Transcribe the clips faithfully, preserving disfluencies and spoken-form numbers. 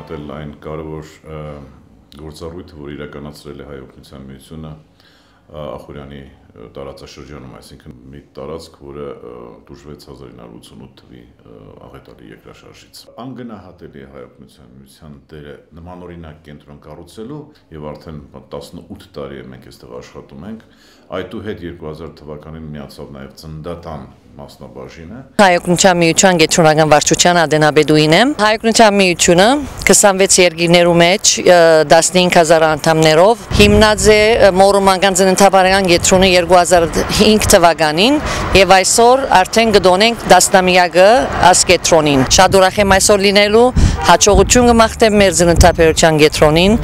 գնահատել այն կարևոր գործառույթը, որ իրականացրել է Հայ օգնության միությունը Akhuryan-ի տարածաշրջանում, այսինքն մի տարածք, որը տուժվեց հազար ինը հարյուր ութսունութ թվականի աղետալի երկրաշարժից։ Անգնահատելի է Հայ օգնության միության դերը նմանօրինակ կենտրոն կառուցելու եւ արդեն տասնութ տարի է մենք այստեղ աշխատում ենք։ Այդուհետ երկու հազար թվականին միացավ նաեւ Ծննդատան մասնաբաժինը։ Հայ օգնության միության գետրոնական վարչության ադենաբեդուին եմ։ Հայ օգնության միությունը քսանվեց երկիրներու մեջ տասնհինգ հազար անդամներով հիմնած է մորոմանական ծննդաբանական գետրոնը երկու հազար հինգ թվականին եւ այսօր արդեն գտոնենք տասնամյակը աս գետրոնին։ Շատ ուրախ եմ այսօր լինելու, հաջողություն կմաղթեմ մեր ծննդաբերության գետրոնին։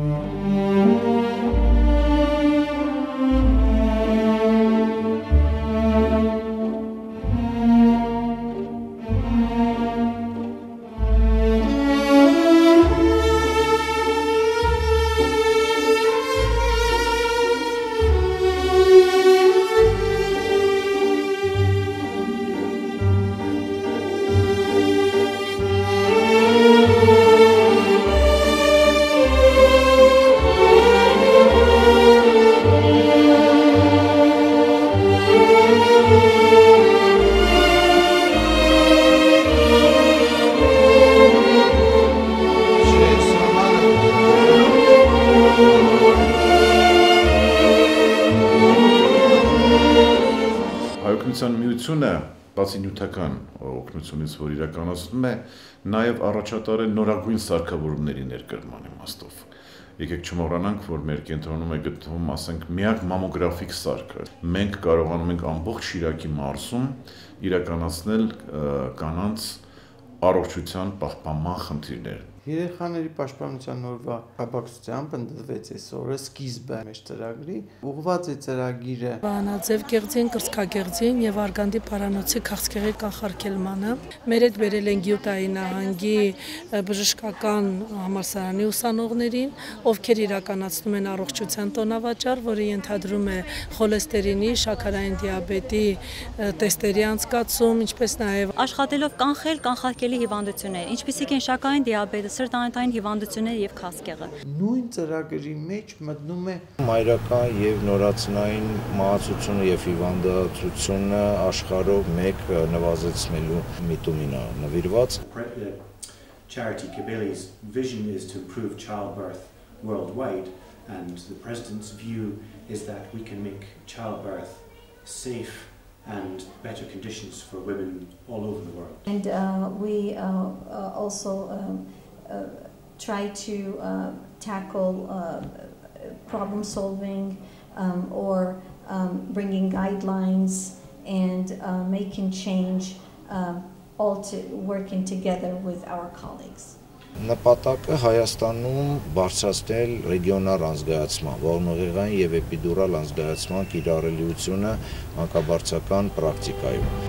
Միությունը բացի նյութական օգնությունից, որ իրականացնում է, նաև առաջատար է նորագույն սարքավորումների ներկրման իմաստով։ Եկեք չմոռանանք, որ մեր կենտրոնում է գտնվում, ասենք, միակ մամոգրաֆիկ սարքը։ Մենք կարողանում ենք ամբողջ Շիրակի մարզում իրականացնել կանանց առողջության պահպանման խնդիրներ։ Երեխաների պաշտպանության օրվա կապակցությամբ ընդդիմեց այսօրը սկիզբը մեր ծրագրի, ուղղված է ծրագիրը Վանաձև գեղձին, կրծքագեղձին եւ Արգանդի պարանոցի քաղցկեղի կանխարգելմանը։ Մեր հետ բերել են Գյուտայի նահանգի բժշկական համալսարանի ուսանողներին, ովքեր իրականացնում են առողջության տոնավաճառ, որը ենթադրում է խոլեստերինի, շաքարային դիաբետի տեստերի անցկացում, ինչպես նաեւ աշխատելով կանխել կանխարգելի հիվանդություններ, ինչպիսիք են շաքարային դիաբետը, սրտանոթային հիվանդությունները եւ քաղցկեղը։ Նույն ծրագրի մեջ մտնում է մայրական եւ նորածնային մահացությունը եւ հիվանդացությունը աշխարհով մեկ նվազեցնելու միտումին է նվիրված։ Charity Kabeli's vision is to improve childbirth worldwide, and the President's view is that we can make childbirth safe and better conditions for women all over the world. And uh, we uh, uh, also um, uh, try to uh, tackle uh, problem solving um, or um, bringing guidelines and uh, making change, uh, all to working together with our colleagues. Նպատակը Հայաստանում բարձրացնել ռեգիոնալ անզգայացման, ողնուղեղային եւ էպիդուրալ անզգայացման կիրառելիությունը մանկաբարձական պրակտիկայում։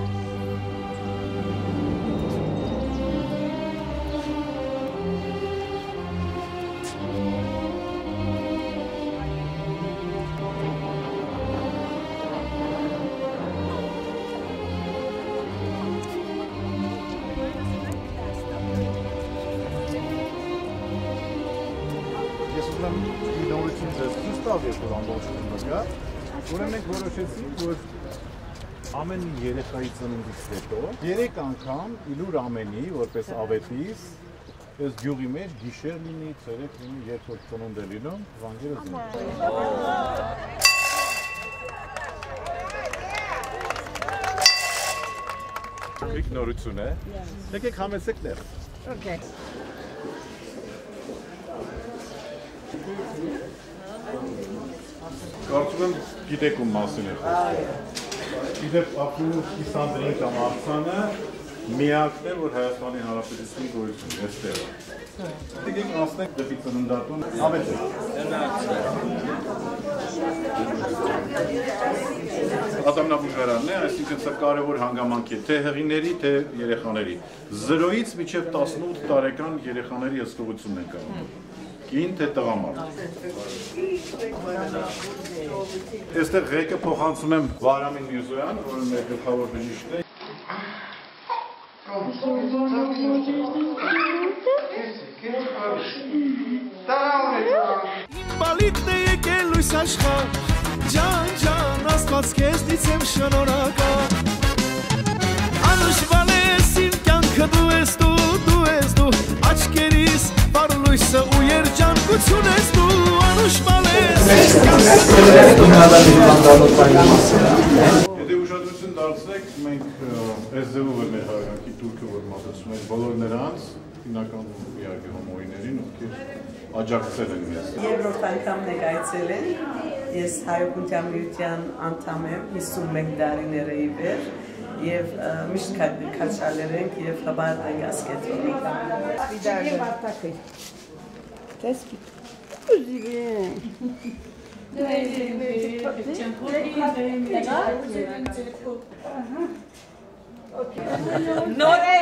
Ես ուզում եմ մի նորություն ձեզ ցույց տալ, երբ որ ամբողջովին գա, ուրեմն մենք որոշեցինք, որ ամեն երեխայի ծնունդից հետո երեք անգամ Իլուր ամենի, որպես ավետիս, այս գյուղի մեջ գիշեր լինի, ցերեկ լինի, երբ որ ծնունդ է լինում, վանգերը զինվի։ Մեկ նորություն է։ Եկեք համեցեք տեղ։ Okay. Կարծում եմ գիտեք ում մասին է խոսքը։ Գիտեք ապրու Իսանդրին կամ Արցանը միակն է, որ Հայաստանի Հանրապետությունի գոյություն է այստեղ։ Եկեք անցնենք դեպի ծննդատուն, ավետեք։ Ատամնաբուժարանն է, այսինքն սա կարևոր հանգամանք է թե հեղիների, թե երեխաների։ Զրոյից մինչև տասնութ տարեկան երեխաների հսկողությունն են կազմում։ Կին թե տղամարդ։ Այստեղ ղեկը փոխանցում եմ Վարամին Միրզոյան, որը մեր գլխավոր բժիշկն է։ Բալիկն է եկել լույս աշխարհ, ջան ջան, Աստված քեզնից եմ շնորհակալ։ Անուշվալ ես իմ կյանքը դու ես դու, դու ես դու, աչքերիս վառ լույսը ու երջանկություն ես դու, անուշվալ ես։ Եթե ուշադրություն դարձնեք, մենք այս ձևով է մեր հայրենիքի տուրքը, որ մատուցում ենք բոլոր նրանց, հիմնական իհարկե հոմոիներին, ովքեր աջակցել են մեզ։ Երրորդ անգամ ներկայացել են, ես Հայօգնության միության անդամ եմ հիսունմեկ տարիները ի վեր եւ միշտ քաչալեր ենք եւ հբարտ ենք ասկետոնի։ Vidar Bartakı. Tespit. Üzülüm. Nore.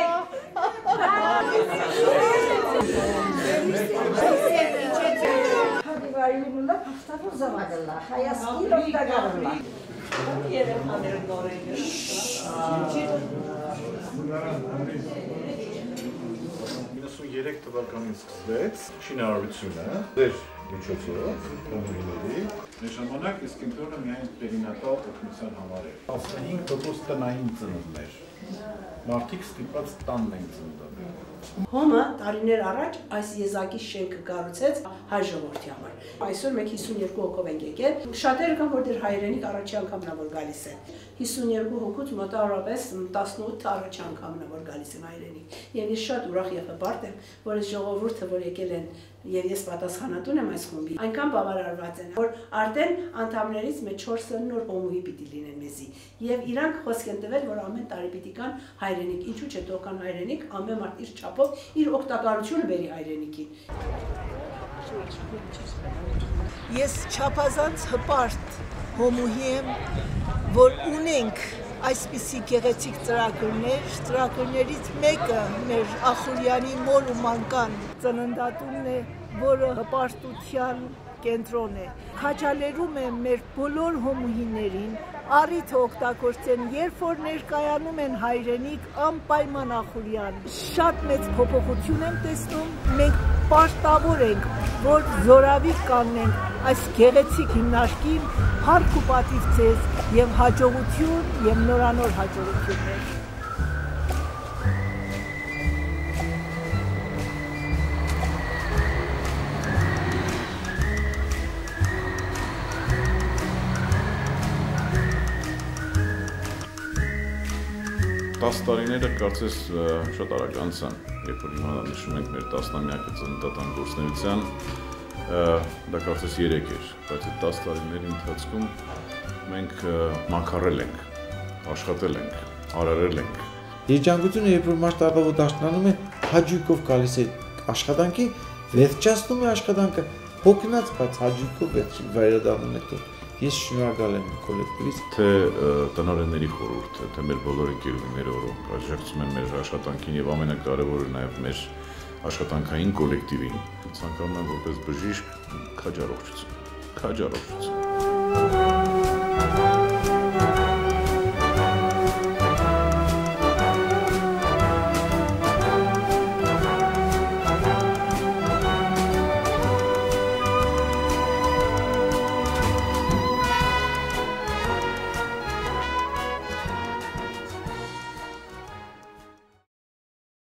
Hadi var yolunda haftanın zamanında. Hayaski nokta garınlar. Yerem haber Nore'yi. իննսուններեք թվականից սկսվեց շինարարությունը ձեր միջոցով կոմունիների մեր ժամանակ այս կենտրոնը միայն պերինատալ օգնության համար էր տասնհինգ տոկոս տնային ծնունդներ մարդիկ ստիպված տանն են ծննդաբերել Հոմը տարիներ առաջ այս եզակի շենքը կառուցեց հայ ժողովրդի համար։ Այսօր մենք հիսունյոթ հոգով ենք եկել։ Շատերը կան, որ դեռ հայրենիք առաջի անգամն է որ գալիս են։ հիսունյոթ հոգուց մոտավորապես տասնութ առաջի անգամն է որ գալիս են հայրենիք։ Եվ ես շատ ուրախ եւ հպարտ եմ, որ այս ժողովուրդը որ եկել են եւ ես պատասխանատուն եմ այս խումբի, այնքան բավարարված են, որ արդեն անդամներից մեծ չորսը նոր հոմուհի պիտի լինեն մեզի։ Եվ իրանք խոսք են տվել, որ ամեն տարի պիտի կան հայրենիք, ինչու՞ չէ տոկան հայրենիք, ամեն մարդ իր չափով իր օգտակարությունը բերի հայրենիքին։ Ես չափազանց հպարտ հոմուհի եմ, որ ունենք այսպիսի գեղեցիկ ծրագրներ, ծրագրներից մեկը մեր Ախուրյանի մոր ու մանկան ծննդատունն է, որը հպարտության կենտրոն է։ Քաջալերում եմ մեր բոլոր հոմուհիներին, առիթը օգտագործեն, երբ որ ներկայանում են հայրենիք, անպայման Ախուրյան։ Շատ մեծ փոփոխություն եմ տեսնում, մենք պարտավոր ենք, որ զորավի կանենք այս գեղեցիկ հիմնարկին, փառք ու պատիվ ձեզ եւ հաջողություն եւ նորանոր հաջողություններ։ տասը տարիները կարծես շատ արագ անցան, երբ որ հիմա նշում ենք մեր տասնամյակը ծննդատան գործունեության, դա կարծես երեք էր, բայց այդ տասը տարիների ընթացքում մենք մաքարել ենք, աշխատել ենք, արարել ենք։ Երջանկությունը, երբ որ մարդ առավոտ դաշնանում է, հաճույքով գալիս է աշխատանքի, վերջացնում է աշխատանքը, հոգնած, բայց հաճույքով վերադառնում է տուն։ Ես շնորհակալ եմ կոլեկտիվից, թե տնօրենների խորհուրդը, թե մեր բոլոր ընկերուհիները, որոնք աջակցում են մեր աշխատանքին եւ ամենակարևորը նաեւ մեր աշխատանքային կոլեկտիվին։ Ցանկանում եմ որպես բժիշկ քաջառողջություն, քաջառողջություն։